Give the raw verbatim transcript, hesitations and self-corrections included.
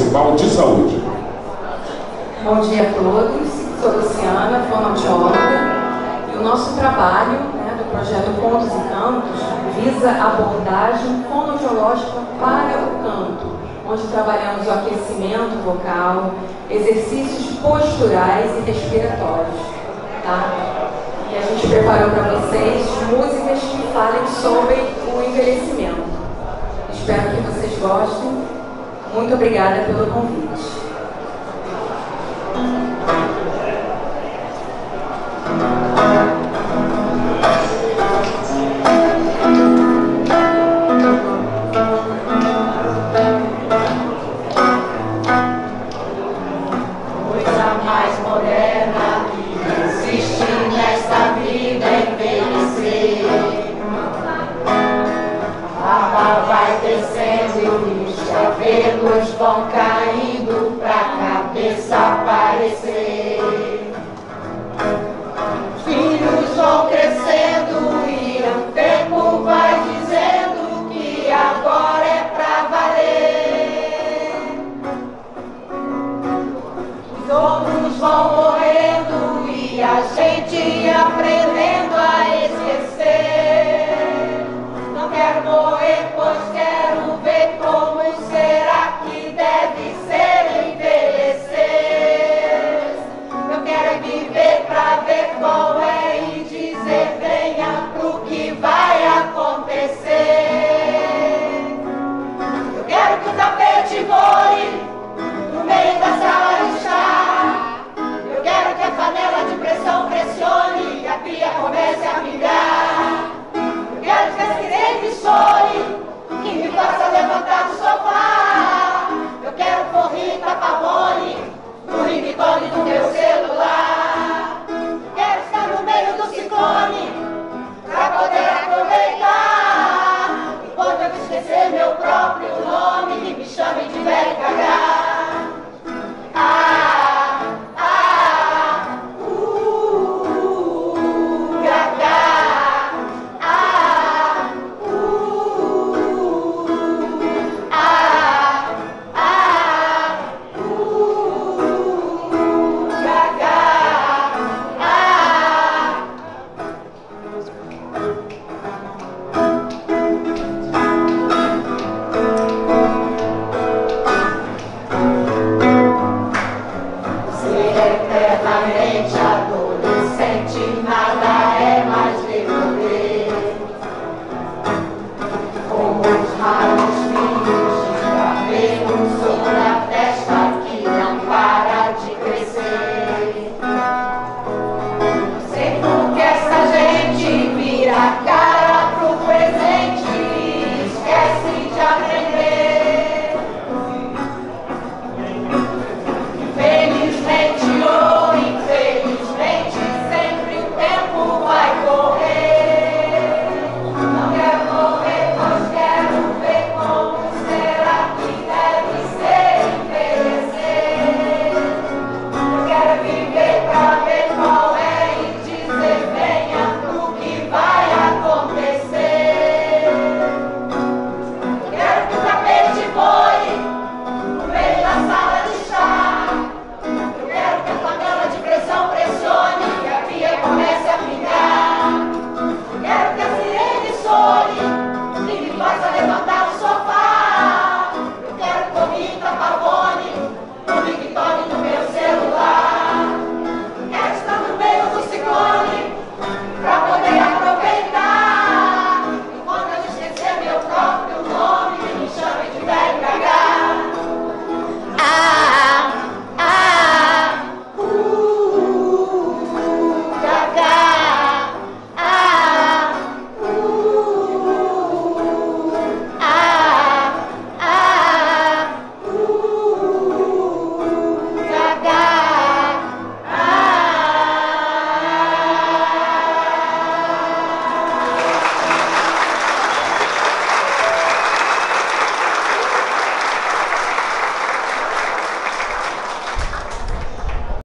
Municipal de Saúde. Bom dia a todos, sou Luciana, fonoaudióloga, e o nosso trabalho, né, do projeto Pontos e Cantos visa a abordagem fonoaudiológica para o canto, onde trabalhamos o aquecimento vocal, exercícios posturais e respiratórios, tá? E a gente preparou para vocês músicas que falem sobre o envelhecimento. Espero que vocês gostem. Muito obrigada pelo convite. Coisa mais moderna que existe nesta vida é envelhecer. A barba vai descendo e os cabelos vão caindo.